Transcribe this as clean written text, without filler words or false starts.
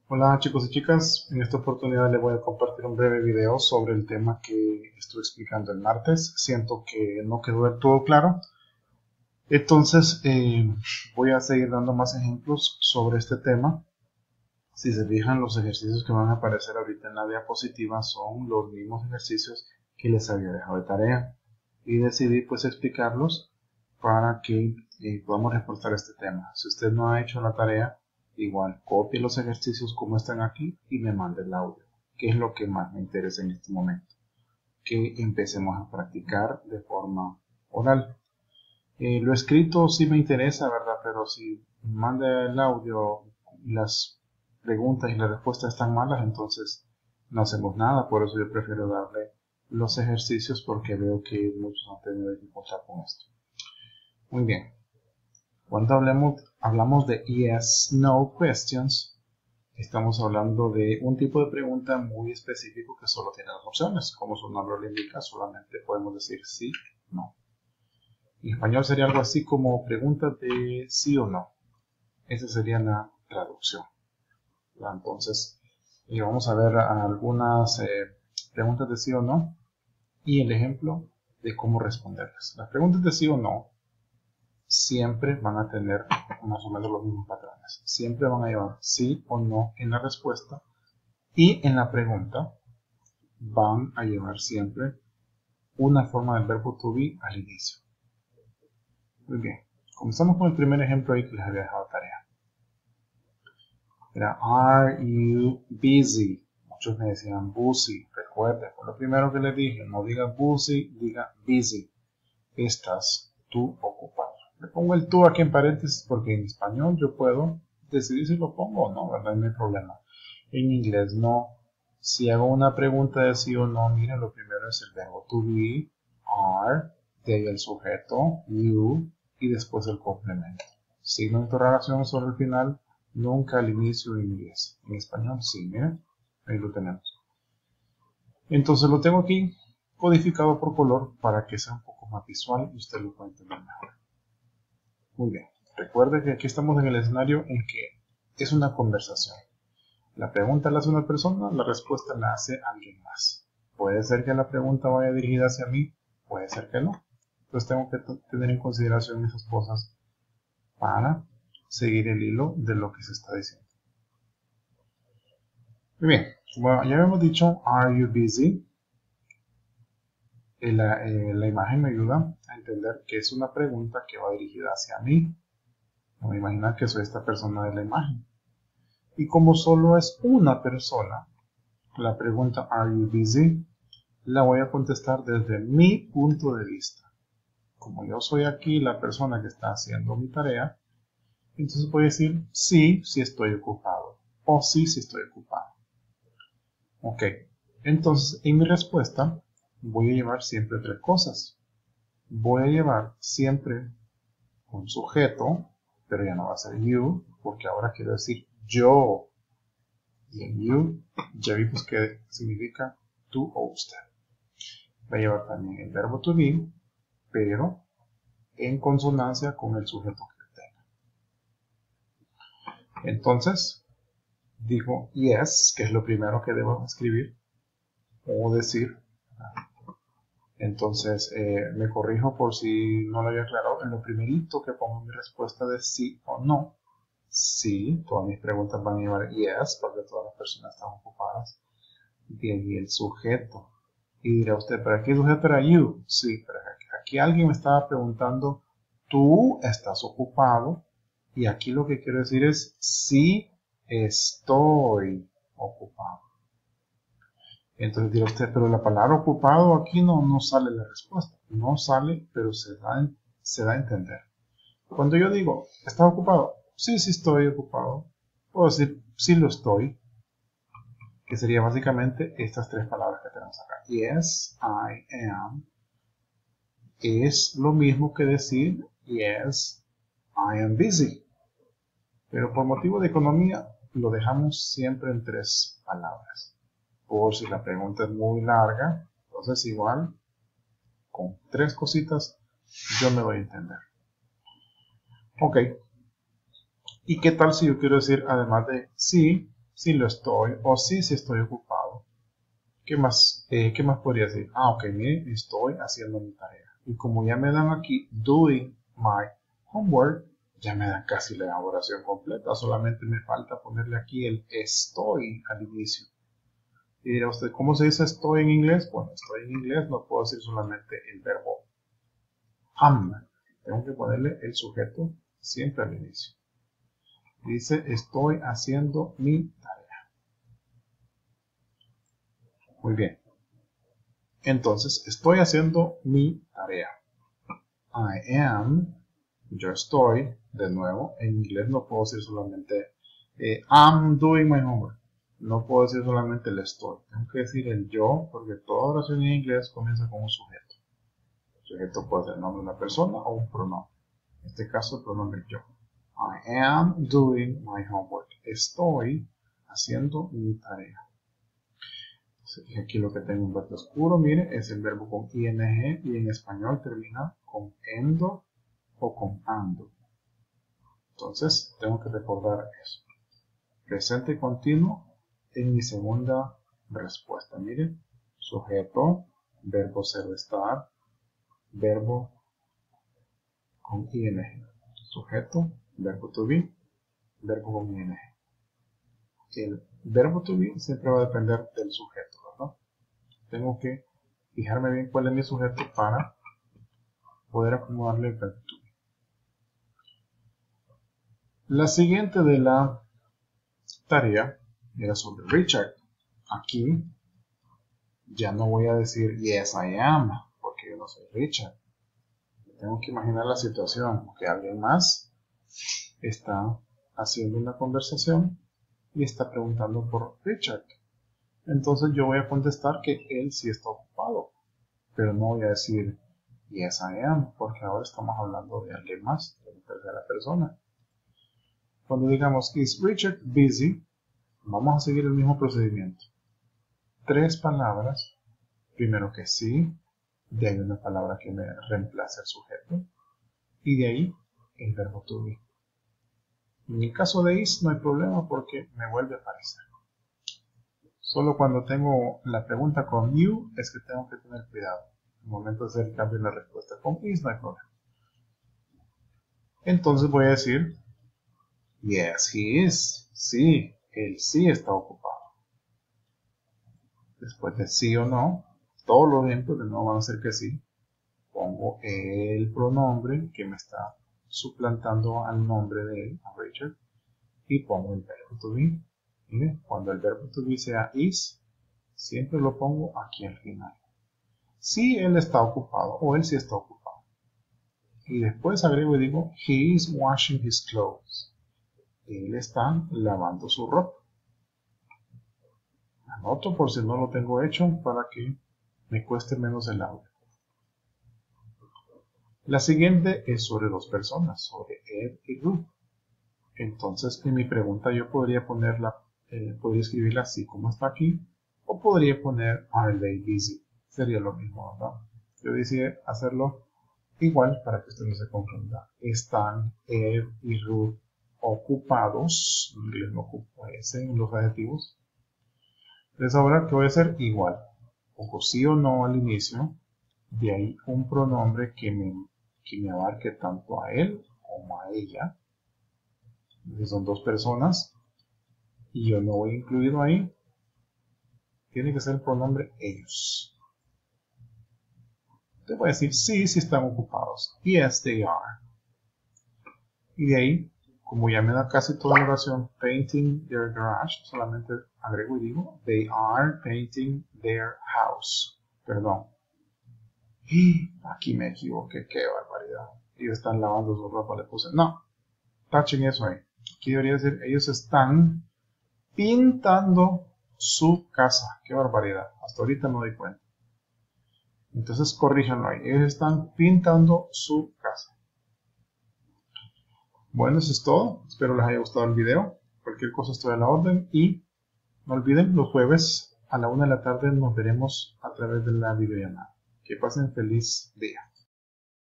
Hola chicos y chicas, en esta oportunidad les voy a compartir un breve video sobre el tema que estuve explicando el martes. Siento que no quedó del todo claro, entonces voy a seguir dando más ejemplos sobre este tema. Si se fijan, los ejercicios que van a aparecer ahorita en la diapositiva son los mismos ejercicios que les había dejado de tarea y decidí pues explicarlos para que podamos reforzar este tema. Si usted no ha hecho la tarea, igual copie los ejercicios como están aquí y me mande el audio, que es lo que más me interesa en este momento, que empecemos a practicar de forma oral. Lo escrito sí me interesa, ¿verdad? Pero si manda el audio y las preguntas y las respuestas están malas, entonces no hacemos nada. Por eso yo prefiero darle los ejercicios porque veo que muchos han tenido dificultad con esto. Muy bien. Cuando hablamos de yes, no questions, estamos hablando de un tipo de pregunta muy específico que solo tiene dos opciones. Como su nombre lo indica, solamente podemos decir sí, no. En español sería algo así como preguntas de sí o no. Esa sería la traducción. Entonces, vamos a ver algunas preguntas de sí o no y el ejemplo de cómo responderlas. Las preguntas de sí o no siempre van a tener más o menos los mismos patrones. Siempre van a llevar sí o no en la respuesta y en la pregunta van a llevar siempre una forma del verbo to be al inicio. Muy bien, comenzamos con el primer ejemplo ahí que les había dejado tarea. Era, are you busy? Muchos me decían busy. Recuerden, fue lo primero que les dije. No diga busy, diga busy. Estás tú ocupado. Le pongo el tú aquí en paréntesis porque en español yo puedo decidir si lo pongo o no, ¿verdad? No hay problema. En inglés no. Si hago una pregunta de sí o no, miren, lo primero es el verbo to be, are, de ahí el sujeto, you, y después el complemento. Signo de interrogación sobre el final, nunca al inicio en inglés. En español sí, miren, ahí lo tenemos. Entonces lo tengo aquí codificado por color para que sea un poco más visual y usted lo pueda entender mejor. Muy bien, recuerde que aquí estamos en el escenario en que es una conversación. La pregunta la hace una persona, la respuesta la hace alguien más. Puede ser que la pregunta vaya dirigida hacia mí, puede ser que no. Entonces tengo que tener en consideración esas cosas para seguir el hilo de lo que se está diciendo. Muy bien, como ya habíamos dicho, are you busy? La imagen me ayuda a entender que es una pregunta que va dirigida hacia mí. No me imagino que soy esta persona de la imagen. Y como solo es una persona, la pregunta are you busy la voy a contestar desde mi punto de vista. Como yo soy aquí la persona que está haciendo mi tarea, entonces voy a decir sí, sí estoy ocupado. O sí, sí estoy ocupado. Ok, entonces en mi respuesta voy a llevar siempre tres cosas. Voy a llevar siempre un sujeto, pero ya no va a ser you, porque ahora quiero decir yo. Y en you ya vimos que significa tú o usted. Va a llevar también el verbo to be, pero en consonancia con el sujeto que tenga. Entonces, digo yes, que es lo primero que debo escribir o decir. Entonces, me corrijo por si no lo había aclarado. En lo primerito que pongo mi respuesta de sí o no, sí, todas mis preguntas van a llevar yes, porque todas las personas están ocupadas. Y ahí el sujeto. Y dirá usted, ¿pero aquí el sujeto era you? Sí, pero aquí alguien me estaba preguntando, ¿tú estás ocupado? Y aquí lo que quiero decir es, sí estoy ocupado. Entonces dirá usted, pero la palabra ocupado aquí no sale la respuesta. No sale, pero se da a entender. Cuando yo digo, ¿estás ocupado? Sí, sí estoy ocupado. Puedo decir, sí lo estoy. Que sería básicamente estas tres palabras que tenemos acá. Yes, I am. Es lo mismo que decir, yes, I am busy. Pero por motivo de economía, lo dejamos siempre en tres palabras. Por si la pregunta es muy larga, entonces igual, con tres cositas, yo me voy a entender. Ok. ¿Y qué tal si yo quiero decir, además de sí, sí lo estoy, o sí estoy ocupado. ¿Qué más podría decir? Ok, mire, estoy haciendo mi tarea. Y como ya me dan aquí, doing my homework, ya me dan casi la oración completa. Solamente me falta ponerle aquí el estoy al inicio. Y dirá usted, ¿cómo se dice estoy en inglés? Bueno, estoy en inglés, no puedo decir solamente el verbo am. Tengo que ponerle el sujeto siempre al inicio. Dice, estoy haciendo mi tarea. Muy bien. Entonces, estoy haciendo mi tarea. I am, yo estoy, de nuevo, en inglés no puedo decir solamente I'm doing my homework. No puedo decir solamente el estoy. Tengo que decir el yo, porque toda oración en inglés comienza con un sujeto. El sujeto puede ser el nombre de una persona o un pronombre. En este caso, el pronombre yo. I am doing my homework. Estoy haciendo mi tarea. Aquí lo que tengo en verde oscuro, mire, es el verbo con ing y en español termina con endo o con ando. Entonces, tengo que recordar eso. Presente continuo en mi segunda respuesta. Mire, sujeto, verbo ser o estar, verbo con ing. Sujeto, verbo to be, verbo con ing. El verbo to be siempre va a depender del sujeto, ¿verdad? Tengo que fijarme bien cuál es mi sujeto para poder acomodarle el verbo to be. La siguiente de la tarea era sobre Richard. Aquí ya no voy a decir yes I am, porque yo no soy Richard. Tengo que imaginar la situación, que alguien más está haciendo una conversación y está preguntando por Richard. Entonces yo voy a contestar que él sí está ocupado, pero no voy a decir yes I am, porque ahora estamos hablando de alguien más, de una tercera persona. Cuando digamos is Richard busy, vamos a seguir el mismo procedimiento. 3 palabras, primero que sí, de ahí una palabra que me reemplace el sujeto, y de ahí el verbo to be. En el caso de is no hay problema porque me vuelve a aparecer. Solo cuando tengo la pregunta con you es que tengo que tener cuidado. En el momento de hacer el cambio en la respuesta con is no hay problema. Entonces voy a decir yes, he is. Sí, él sí está ocupado. Después de sí o no, todos los ejemplos de no van a ser que sí. Pongo el pronombre que me está suplantando al nombre de él, a Richard, y pongo el verbo to be. Mire, cuando el verbo to be sea is, siempre lo pongo aquí al final. Si él está ocupado o él sí está ocupado. Y después agrego y digo, he is washing his clothes. Él está lavando su ropa. Anoto por si no lo tengo hecho para que me cueste menos el audio. La siguiente es sobre 2 personas, sobre Ed y Ruth. Entonces, en mi pregunta yo podría ponerla, podría escribirla así como está aquí, o podría poner are they busy. Sería lo mismo, ¿verdad? Yo decidí hacerlo igual para que usted no se confunda. ¿Están Ed y Ruth ocupados? En inglés no ocupo ese en los adjetivos. Entonces ahora, ¿qué voy a hacer? Igual. Pongo sí o no al inicio. De ahí un pronombre que me abarque tanto a él como a ella. Entonces son 2 personas. Y yo no voy incluido ahí. Tiene que ser el pronombre ellos. Te voy a decir sí están ocupados. Yes, they are. Y de ahí, como ya me da casi toda la oración, painting their garage, solamente agrego y digo, they are painting their house. Perdón. Y aquí me equivoqué, qué barbaridad. Ellos están lavando su ropa, le puse. No, tachen eso ahí. Aquí debería decir, ellos están pintando su casa. Qué barbaridad. Hasta ahorita no doy cuenta. Entonces corríjanlo ahí. Ellos están pintando su casa. Bueno, eso es todo. Espero les haya gustado el video. Cualquier cosa estoy a la orden. Y no olviden, los jueves a la 1 de la tarde nos veremos a través de la videollamada. Que pasen feliz día.